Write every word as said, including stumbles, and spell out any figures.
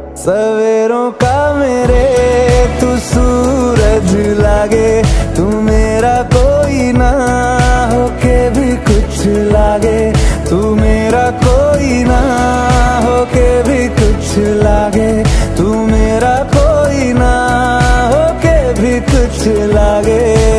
सवेरों का मेरे तू सूरज लागे, तू मेरा कोई ना होके भी कुछ लागे, तू मेरा कोई ना होके भी कुछ लागे, तू मेरा कोई ना होके भी कुछ लागे।